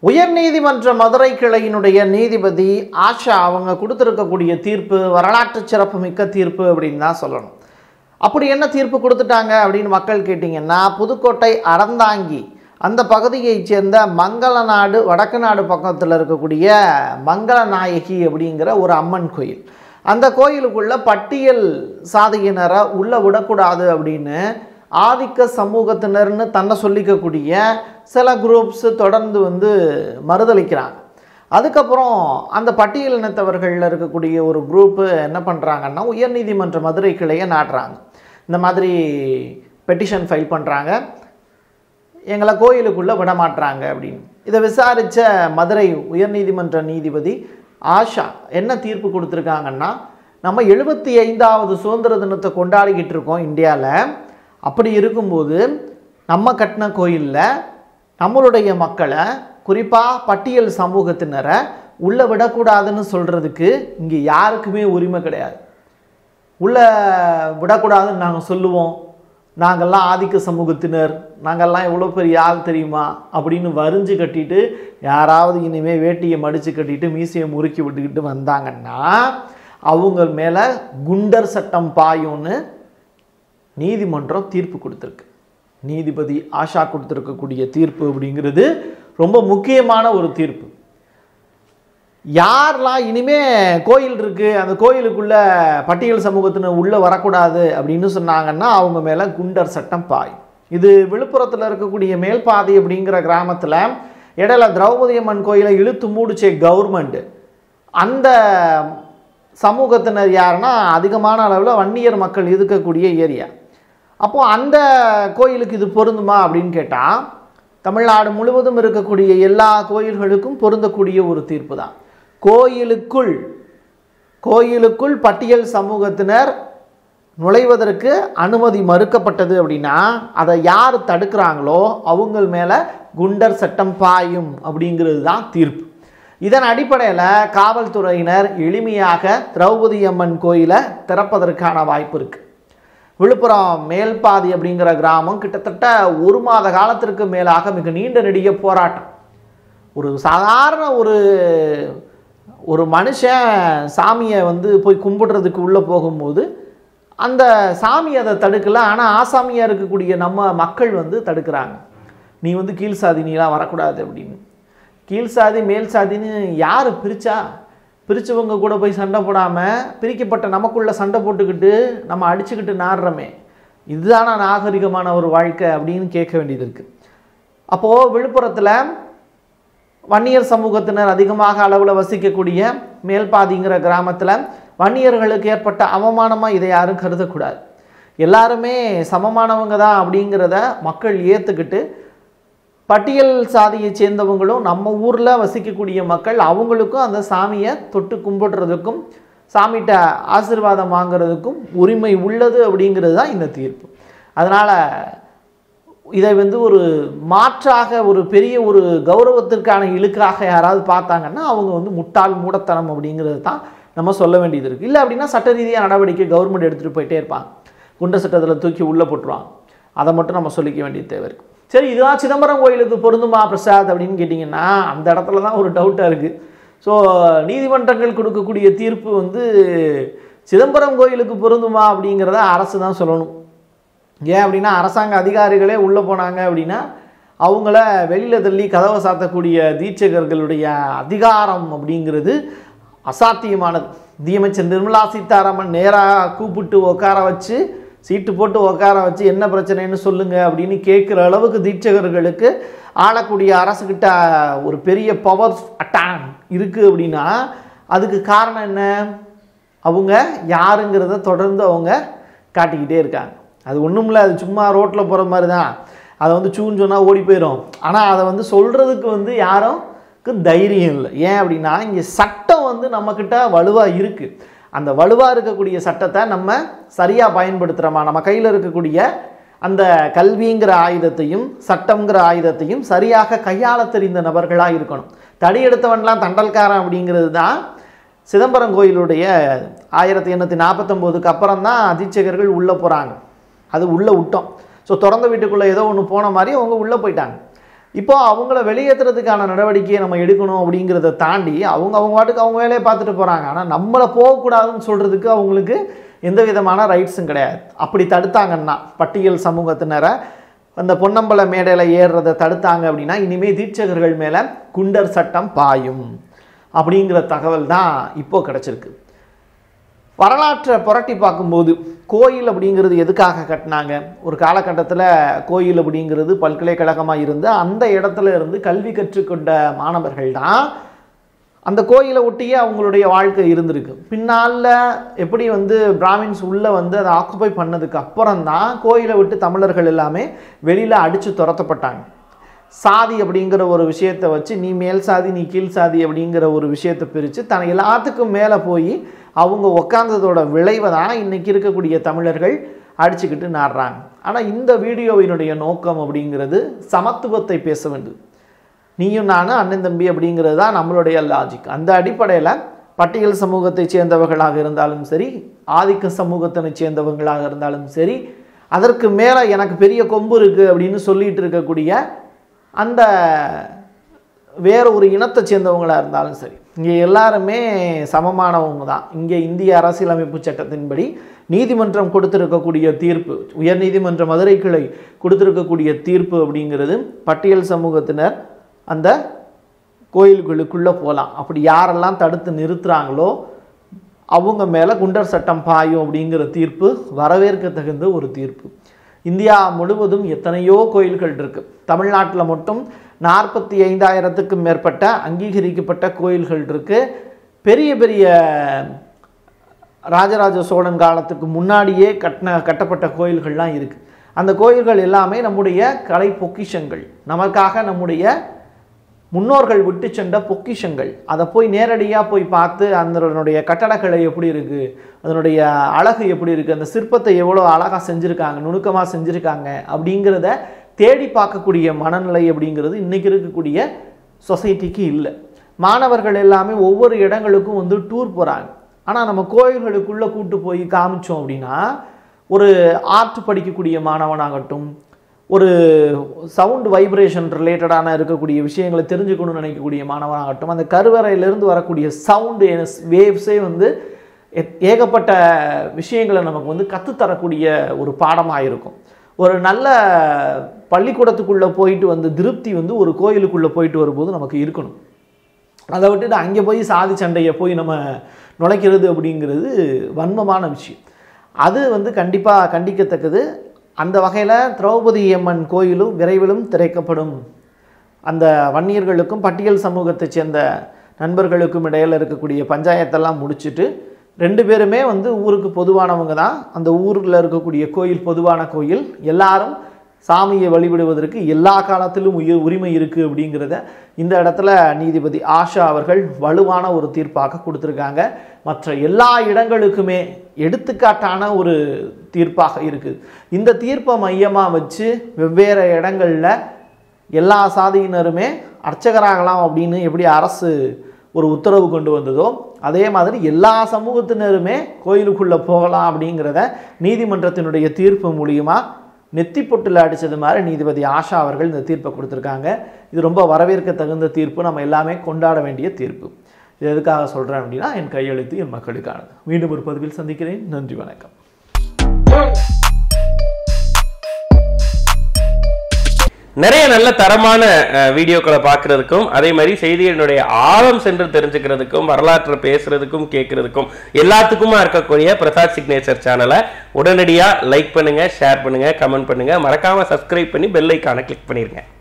உயர்நீதிமன்ற மதுரை கிளையினுடைய நீதிபதி ஆஷா அவங்க கொடுத்துருக்கக்கூடிய தீர்ப்பு வரலாற்று சிறப்புமிக்க தீர்ப்பு அப்படின்னு தான் சொல்லணும். அப்படி என்ன தீர்ப்பு கொடுத்துட்டாங்க அப்படின்னு மக்கள் கேட்டிங்கன்னா, புதுக்கோட்டை அறந்தாங்கி அந்த பகுதியைச் சேர்ந்த மங்களநாடு வடக்கு நாடு பக்கத்தில் இருக்கக்கூடிய மங்களநாயகி அப்படிங்கிற ஒரு அம்மன் கோயில், அந்த கோயிலுக்குள்ள பட்டியல் சாதியினரை உள்ளே விடக்கூடாது அப்படின்னு ஆதிக்க சமூகத்தினர்னு தன்னை சொல்லிக்கக்கூடிய சில குரூப்ஸு தொடர்ந்து மறுதளிக்கிறாங்க. அதுக்கப்புறம் அந்த பட்டியல் இனத்தவர்களில் இருக்கக்கூடிய ஒரு குரூப்பு என்ன பண்ணுறாங்கன்னா, உயர்நீதிமன்ற மதுரை கிளையை நாட்டுறாங்க. இந்த மாதிரி பெட்டிஷன் ஃபைல் பண்ணுறாங்க, எங்களை கோயிலுக்குள்ளே விடமாட்டுறாங்க அப்படின்னு. இதை விசாரித்த மதுரை உயர்நீதிமன்ற நீதிபதி ஆஷா என்ன தீர்ப்பு கொடுத்துருக்காங்கன்னா, நம்ம 75வது சுதந்திர தினத்தை கொண்டாடிக்கிட்டு இருக்கோம் இந்தியாவில். அப்படி இருக்கும்போது நம்ம கட்டின கோயிலில் நம்மளுடைய மக்களை, குறிப்பாக பட்டியல் சமூகத்தினரை உள்ளே விடக்கூடாதுன்னு சொல்கிறதுக்கு இங்கே யாருக்குமே உரிமை கிடையாது. உள்ளே விடக்கூடாதுன்னு நாங்கள் சொல்லுவோம், நாங்கள்லாம் ஆதிக்க சமூகத்தினர், நாங்கள்லாம் எவ்வளோ பெரிய ஆள் தெரியுமா அப்படின்னு வரிஞ்சு கட்டிட்டு யாராவது இனிமேல் வேட்டியை மடித்து கட்டிட்டு மீசையை முறுக்கி விட்டுக்கிட்டு வந்தாங்கன்னா அவங்க மேலே குண்டர் சட்டம் பாயும்னு நீதிமன்றம் தீர்ப்பு கொடுத்துருக்கு. நீதிபதி ஆஷா கொடுத்துருக்கக்கூடிய தீர்ப்பு அப்படிங்கிறது ரொம்ப முக்கியமான ஒரு தீர்ப்பு. யாரெல்லாம் இனிமே கோயில் இருக்குது, அந்த கோயிலுக்குள்ளே பட்டியல் சமூகத்தினர் உள்ளே வரக்கூடாது அப்படின்னு சொன்னாங்கன்னா அவங்க மேலே குண்டர் சட்டம் பாயும். இது விழுப்புரத்தில் இருக்கக்கூடிய மேல்பாதி அப்படிங்கிற கிராமத்தில் இடையில திரௌபதி அம்மன் கோயிலை இழுத்து மூடிச்சே கவர்மெண்ட். அந்த சமூகத்தினர் யாருன்னா அதிகமான அளவில் வன்னியர் மக்கள் இருக்கக்கூடிய ஏரியா. அப்போது அந்த கோயிலுக்கு இது பொருந்துமா அப்படின்னு கேட்டால், தமிழ்நாடு முழுவதும் இருக்கக்கூடிய எல்லா கோயில்களுக்கும் பொருந்தக்கூடிய ஒரு தீர்ப்பு தான். கோயிலுக்குள் பட்டியல் சமூகத்தினர் நுழைவதற்கு அனுமதி மறுக்கப்பட்டது அப்படின்னா அதை யார் தடுக்கிறாங்களோ அவங்க மேலே குண்டர் சட்டம் பாயும் அப்படிங்கிறது தான் தீர்ப்பு. இதன் அடிப்படையில் காவல்துறையினர் எளிமையாக திரௌபதி அம்மன் கோயிலை திறப்பதற்கான வாய்ப்பு இருக்குது. விழுப்புரம் மேல்பாதி அப்படிங்கிற கிராமம் கிட்டத்தட்ட 1 மாத காலத்திற்கு மேலாக மிக நீண்ட நெடிய போராட்டம். ஒரு சாதாரண ஒரு மனுஷன் சாமியை போய் கும்பிடுறதுக்கு உள்ளே போகும்போது அந்த சாமி அதை தடுக்கலை, ஆனால் ஆசாமியாக இருக்கக்கூடிய நம்ம மக்கள் தடுக்கிறாங்க. நீ கீழ் சாதி, நீலாம் வரக்கூடாது அப்படின்னு. கீழ் சாதி மேல் சாதின்னு யார் பிரித்தவங்க கூட போய் சண்டை போடாமல் பிரிக்கப்பட்ட நமக்குள்ளே சண்டை போட்டுக்கிட்டு நம்ம அடிச்சுக்கிட்டு நாடுறோமே, இதுதானா நாகரிகமான ஒரு வாழ்க்கை அப்படின்னு கேட்க வேண்டியது இருக்குது. அப்போது விழுப்புரத்தில் வன்னியர் சமூகத்தினர் அதிகமாக அளவில் வசிக்கக்கூடிய மேல்பாதிங்கிற கிராமத்தில் வன்னியர்களுக்கு ஏற்பட்ட அவமானமாக இதை யாரும் கருதக்கூடாது. எல்லாருமே சமமானவங்க தான் அப்படிங்கிறத மக்கள் ஏற்றுக்கிட்டு, பட்டியல் சாதியை சேர்ந்தவங்களும் நம்ம ஊரில் வசிக்கக்கூடிய மக்கள் அவங்களுக்கும் அந்த சாமியை தொட்டு கும்பிடுறதுக்கும் சாமிகிட்ட ஆசீர்வாதம் வாங்கிறதுக்கும் உரிமை உள்ளது அப்படிங்கிறது தான் இந்த தீர்ப்பு. அதனால் இதை ஒரு மாற்றாக ஒரு பெரிய ஒரு கௌரவத்திற்கான இழுக்காக யாராவது பார்த்தாங்கன்னா அவங்க முட்டாள் மூடத்தனம் அப்படிங்கிறது தான் நம்ம சொல்ல வேண்டியது இருக்குது. இல்லை அப்படின்னா சட்ட ரீதியாக நடவடிக்கை கவர்மெண்ட் எடுத்துகிட்டு போயிட்டே இருப்பாங்க, குண்ட சட்டத்தில் தூக்கி உள்ளே போட்டுருவாங்க. அதை மட்டும் நம்ம சொல்லிக்க வேண்டிய தேவை இருக்குது. சரி, இதுதான் சிதம்பரம் கோயிலுக்கு பொருந்துமா பிரசாத் அப்படின்னு கேட்டிங்கன்னா அந்த இடத்துல தான் ஒரு டவுட்டாக இருக்குது. ஸோ நீதிமன்றங்கள் கொடுக்கக்கூடிய தீர்ப்பு சிதம்பரம் கோயிலுக்கு பொருந்துமா அப்படிங்கிறத அரசு தான் சொல்லணும். ஏன் அப்படின்னா அரசாங்க அதிகாரிகளே உள்ளே போனாங்க அப்படின்னா அவங்கள வெளியில் தள்ளி கதவை சாத்தக்கூடிய தீட்சகர்களுடைய அதிகாரம் அப்படிங்கிறது அசாத்தியமானது. நிதியமைச்சர் நிர்மலா சீதாராமன் நேராக கூப்பிட்டு உட்கார வச்சு சீட்டு போட்டு உட்கார வச்சு என்ன பிரச்சனைன்னு சொல்லுங்கள் அப்படின்னு கேட்குற அளவுக்கு தீட்சகர்களுக்கு ஆளக்கூடிய அரசுக்கிட்ட ஒரு பெரிய பவர் அட்டாக் இருக்குது அப்படின்னா அதுக்கு காரணம் என்ன? அவங்க யாருங்கிறத தொடர்ந்து அவங்க காட்டிக்கிட்டே இருக்காங்க. அது ஒன்றும் இல்லை, அது சும்மா ரோட்டில் போகிற மாதிரி தான். அதை சூன்னு சொன்னால் ஓடி போயிடும். ஆனால் அதை சொல்கிறதுக்கு யாரும்க்கு தைரியம் இல்லை. ஏன் அப்படின்னா இங்கே சட்டம் நம்மக்கிட்ட வலுவாக இருக்குது. அந்த வலுவாக இருக்கக்கூடிய சட்டத்தை நம்ம சரியாக பயன்படுத்துகிறோமா, நம்ம கையில் இருக்கக்கூடிய அந்த கல்விங்கிற ஆயுதத்தையும் சட்டங்கிற ஆயுதத்தையும் சரியாக கையாள தெரிந்த நபர்களாக இருக்கணும். தடி எடுத்தவன்லாம் தண்டல்காரன் அப்படிங்கிறது தான் சிதம்பரம் கோயிலுடைய 1849க்கு அப்புறம் தான் தீட்சகர்கள் உள்ளே போகிறாங்க. அது உள்ளே விட்டோம். ஸோ திறந்த வீட்டுக்குள்ளே ஏதோ ஒன்று போன மாதிரி அவங்க உள்ளே போயிட்டாங்க. இப்போ அவங்கள வெளியேற்றுறதுக்கான நடவடிக்கையை நம்ம எடுக்கணும் அப்படிங்கிறத தாண்டி அவங்க பாட்டுக்கு அவங்க வேலையை பார்த்துட்டு போகிறாங்க. ஆனால் நம்மளை போகக்கூடாதுன்னு சொல்கிறதுக்கு அவங்களுக்கு எந்த விதமான ரைட்ஸும் கிடையாது. அப்படி தடுத்தாங்கன்னா பட்டியல் சமூகத்தினரை அந்த பொன்னம்பல மேடையில் ஏறுறதை தடுத்தாங்க அப்படின்னா இனிமேல் தீட்சகர்கள் மேலே குண்டர் சட்டம் பாயும் அப்படிங்கிற தகவல் தான் இப்போ கிடச்சிருக்கு. வரலாற்றை புரட்டி பார்க்கும்போது கோயில் அப்படிங்கிறது எதுக்காக கட்டினாங்க? ஒரு காலகட்டத்தில் கோயில் அப்படிங்கிறது பல்கலைக்கழகமாக இருந்து அந்த இடத்துல இருந்து கல்வி கற்றுக்கொண்ட மாணவர்கள் தான் அந்த கோயிலை ஒட்டியே அவங்களுடைய வாழ்க்கை இருந்திருக்கு. பின்னால் எப்படி பிராமின்ஸ் உள்ளே அதை ஆக்குப்பை பண்ணதுக்கு அப்புறம் தான் கோயிலை விட்டு தமிழர்கள் எல்லாமே வெளியில் அடித்து துரத்தப்பட்டாங்க. சாதி அப்படிங்கிற ஒரு விஷயத்தை வச்சு நீ மேல் சாதி நீ கீழ் சாதி அப்படிங்கிற ஒரு விஷயத்தை பிரித்து தன் எல்லாத்துக்கும் மேலே போய் அவங்க உக்காந்ததோட விளைவை தான் இன்றைக்கி இருக்கக்கூடிய தமிழர்கள் அடிச்சுக்கிட்டு நாடுறாங்க. ஆனால் இந்த வீடியோவினுடைய நோக்கம் அப்படிங்கிறது சமத்துவத்தை பேச வேண்டும். நீயும் நானும் அண்ணன் தம்பி அப்படிங்கிறது தான் நம்மளுடைய லாஜிக். அந்த அடிப்படையில் பட்டியல் சமூகத்தை சேர்ந்தவர்களாக இருந்தாலும் சரி, ஆதிக்க சமூகத்தினை சேர்ந்தவங்களாக இருந்தாலும் சரி, அதற்கு மேலே எனக்கு பெரிய கொம்பு இருக்குது அப்படின்னு சொல்லிட்டு இருக்கக்கூடிய அந்த வேற ஒரு இனத்தை சேர்ந்தவங்களாக இருந்தாலும் சரி, இங்கே எல்லாருமே சமமானவங்க தான். இங்கே இந்திய அரசியலமைப்பு சட்டத்தின்படி நீதிமன்றம் கொடுத்துருக்கக்கூடிய தீர்ப்பு, உயர்நீதிமன்ற மதுரை கிளை கொடுத்துருக்கக்கூடிய தீர்ப்பு அப்படிங்கிறது பட்டியல் சமூகத்தினர் அந்த கோயில்களுக்குள்ளே போகலாம். அப்படி யாரெல்லாம் தடுத்து நிறுத்துகிறாங்களோ அவங்க மேலே குண்டர் சட்டம் பாயும் அப்படிங்கிற தீர்ப்பு வரவேற்க தகுந்த ஒரு தீர்ப்பு. இந்தியா முழுவதும் எத்தனையோ கோயில்கள் இருக்குது. தமிழ்நாட்டில் மட்டும் 45,000க்கும் மேற்பட்ட அங்கீகரிக்கப்பட்ட கோயில்கள் இருக்குது. பெரிய பெரிய ராஜராஜ சோழன் காலத்துக்கு முன்னாடியே கட்டப்பட்ட கோயில்கள்லாம் இருக்குது. அந்த கோயில்கள் எல்லாமே நம்முடைய கலை பொக்கிஷங்கள், நமக்காக நம்முடைய முன்னோர்கள் விட்டு சென்ற பொக்கிஷங்கள். அதை போய் நேரடியாக போய் பார்த்து அதனுடைய கட்டடக்கலை எப்படி இருக்குது, அதனுடைய அழகு எப்படி இருக்குது, அந்த சிற்பத்தை எவ்வளோ அழகாக செஞ்சுருக்காங்க, நுணுக்கமாக செஞ்சுருக்காங்க அப்படிங்கிறத தேடி பார்க்கக்கூடிய மனநிலை அப்படிங்கிறது இன்றைக்கி இருக்கக்கூடிய சொசைட்டிக்கு இல்லை. மாணவர்கள் எல்லாமே ஒவ்வொரு இடங்களுக்கும் டூர் போகிறாங்க. ஆனால் நம்ம கோயில்களுக்குள்ளே கூட்டு போய் காமிச்சோம் அப்படின்னா ஒரு ஆர்ட் படிக்கக்கூடிய மாணவனாகட்டும், ஒரு சவுண்ட் வைப்ரேஷன் ரிலேட்டடான இருக்கக்கூடிய விஷயங்களை தெரிஞ்சுக்கணும்னு நினைக்கக்கூடிய மாணவனாகட்டும், அந்த கருவறையிலிருந்து வரக்கூடிய சவுண்டு வேவ்ஸே ஏகப்பட்ட விஷயங்களை நமக்கு கற்றுத்தரக்கூடிய ஒரு பாடமாக இருக்கும். ஒரு நல்ல பள்ளிக்கூடத்துக்குள்ளே போயிட்டு திருப்தி ஒரு கோயிலுக்குள்ளே போயிட்டு வரும்போது நமக்கு இருக்கணும். அதை விட்டுட்டு அங்கே போய் சாதி சண்டையை போய் நம்ம நுழைக்கிறது அப்படிங்கிறது வன்மமான விஷயம். அது கண்டிப்பாக கண்டிக்கத்தக்கது. அந்த வகையில் திரௌபதி அம்மன் கோயிலும் விரைவிலும் திறக்கப்படும். அந்த வன்னியர்களுக்கும் பட்டியல் சமூகத்தை சேர்ந்த நண்பர்களுக்கும் இடையில் இருக்கக்கூடிய பஞ்சாயத்தெல்லாம் முடிச்சுட்டு 2 பேருமே ஊருக்கு பொதுவானவங்க தான். அந்த ஊரில் இருக்கக்கூடிய கோயில் பொதுவான கோயில், எல்லாரும் சாமியை வழிபடுவதற்கு எல்லா காலத்திலும் உரிமை இருக்குது அப்படிங்கிறத இந்த இடத்துல நீதிபதி ஆஷா அவர்கள் வலுவான ஒரு தீர்ப்பாக கொடுத்துருக்காங்க. மற்ற எல்லா இடங்களுக்குமே எடுத்துக்காட்டான ஒரு தீர்ப்பாக இருக்குது. இந்த தீர்ப்பை மையமாக வச்சு வெவ்வேறு இடங்களில் எல்லா சாதியினருமே அர்ச்சகராகலாம் அப்படின்னு எப்படி அரசு ஒரு உத்தரவு கொண்டு வந்ததோ அதே மாதிரி எல்லா சமூகத்தினருமே கோயிலுக்குள்ளே போகலாம் அப்படிங்கிறத நீதிமன்றத்தினுடைய தீர்ப்பு மூலியமாக நெத்தி பொட்டில் அடித்தது மாதிரி நீதிபதி ஆஷா அவர்கள் இந்த தீர்ப்பை கொடுத்துருக்காங்க. இது ரொம்ப வரவேற்க தகுந்த தீர்ப்பு, நம்ம எல்லாமே கொண்டாட வேண்டிய தீர்ப்பு. இது எதுக்காக சொல்கிறேன் அப்படின்னா என் கையெழுத்து என் மக்களுக்கானது. மீண்டும் ஒரு பதிவில் சந்திக்கிறேன். நன்றி, வணக்கம். நிறைய நல்ல தரமான வீடியோக்களை பார்க்கறதுக்கும் அதே மாதிரி செய்திகளினுடைய ஆழம் சென்று தெரிஞ்சுக்கிறதுக்கும் வரலாற்றை பேசுறதுக்கும் கேட்கறதுக்கும் எல்லாத்துக்குமா இருக்கக்கூடிய பிரசாத் சிக்னேச்சர் சேனலை உடனடியாக லைக் பண்ணுங்க, ஷேர் பண்ணுங்க, கமெண்ட் பண்ணுங்க, மறக்காம சப்ஸ்கிரைப் பண்ணி பெல் ஐக்கானை கிளிக் பண்ணிருங்க.